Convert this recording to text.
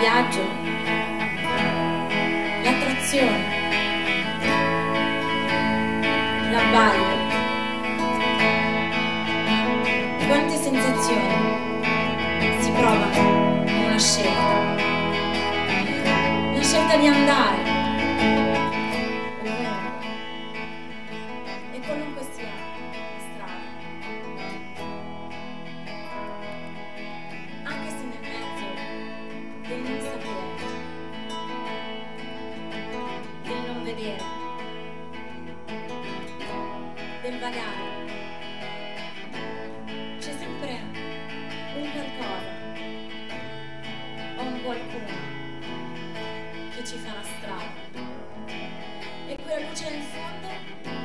viaggio, l'attrazione, l'abbaglio. Quante sensazioni si provano in una scelta. La scelta di andare ovunque e qualunque sia la strada. Anche se nel mezzo del non sapere, del non vedere, del vagare, c'è sempre un qualcosa o un qualcuno che ci fa la strada, e quella luce nel fondo